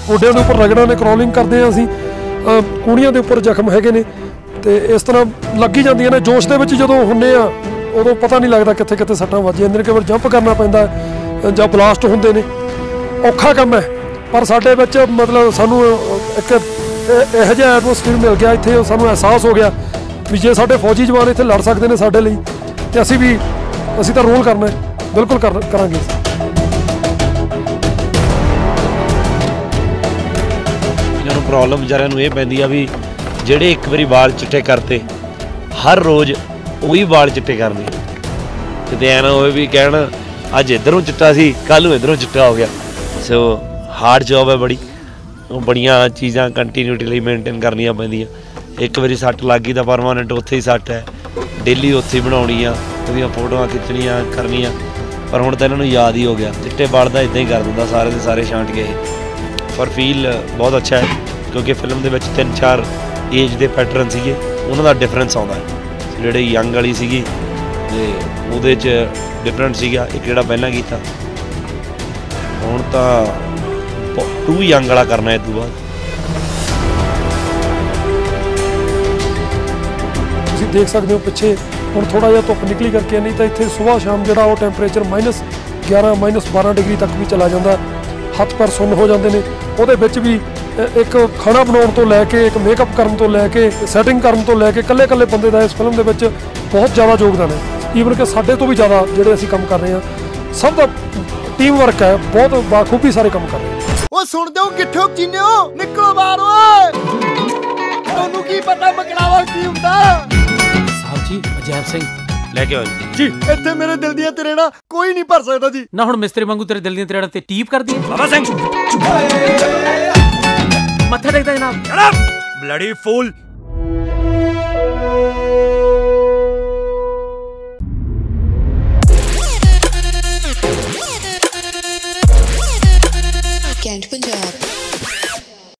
गोडियां के उपर रगड़ां ने, क्रॉलिंग करते हैं असीं, कूणियां के उपर जख्म हैगे ने, तो इस तरह लग ही जांदियां ने। जोश दे विच जदों हुंदे आ उदों पता नहीं लगता कित्थे कित्थे सट्टां वज जांदियां ने, कई वार जंप करना पैंदा जां ब्लास्ट हुंदे ने, औखा काम है। पर साडे विच मतलब सानूं एक इहो जिहा एटमोसफेयर मिल गया, इत्थे सानूं एहसास हो गया भी जे साडे फौजी जवान इत्थे लड़ सकदे ने साडे लई, ते असीं तां रोल करना है, बिल्कुल करांगे। इन्हां नूं प्रॉब्लम बेचारिਆਂ ਨੂੰ ਇਹ ਪੈਂਦੀ ਆ ਵੀ ਜਿਹੜੇ ਇੱਕ ਵਾਰੀ ਵਾਲ ਚਿੱਟੇ ਕਰਤੇ हर रोज़ ਉਹੀ वाल चिट्टे करने, किते ऐ ना होवे भी कहण अज इधरों चिट्टा सी कल नूं इधरों चिट्टा हो गया। सो हार्ड जॉब है बड़ी, बड़ियां चीज़ां कंटीन्यूटी लई मेनटेन करनियां पैंदियां। एक बारी सੱਟ लग गई तो परमानेंट उत्थे ही सੱਟ है, डेली उत्थे ही बनाउणी आ, ਉਹਦੀਆਂ फोटोआं खिच्चणियां करनियां। पर हुण तां इन्हां नूं याद ही हो गया, चिट्टे वाल दा इदां ही कर दिंदा, सारे दे सारे छांट गए। पर फील बहुत अच्छा है क्योंकि फिल्म दे विच 3-4 एज दे पैटर्न सीगे, उन्हां दा डिफरेंस आउंदा है। ਜਿਹੜੇ यंग वाली सीगी ते ਉਹਦੇ 'ਚ डिफरेंट सीगा, एक ਜਿਹੜਾ ਪਹਿਲਾਂ ਕੀਤਾ, ਹੁਣ ਤਾਂ 2 यंग वाला करना है। इस बाद ਤੁਸੀਂ देख सकते हो पिछे ਹੁਣ थोड़ा जिहा धुੱਪ निकली करके, नहीं तो इत्थे सुबह शाम ਜਿਹੜਾ ਉਹ ਟੈਂਪਰੇਚਰ -11 -12 डिग्री तक भी चला जाता, हत्थ पैर सुन्न हो जाते हैं। ਉਹਦੇ ਵਿੱਚ भी एक खाना बनाने तो लैके, एक मेकअप करने तो लैके, सैटिंग करने तो लैके कल्ले कल्ले बंदे का इस फिल्म के बहुत ज़्यादा योगदान है। ईवन कि साढ़े तो भी ज़्यादा जोड़े असीं काम कर रहे हैं, सब का टीम वर्क है, बहुत बाखूबी सारे काम कर रहे हैं। वो सुनते हो किट्ठो चीने हो, निकलो बाहर ओए, तुहानू की पता मकड़ावा की हुंदा? साहब जी अजैब सिंह लेके आओ जी, इत्थे मेरे दिल दियां तरेड़ा कोई नहीं भर सकदा जी। ना हुण मिस्त्री वांगू तेरे दिल दियां तरेड़ा ते टीप कर दी बाबा सिंह मत्था टेकदा जनाब। ब्लडी फूल।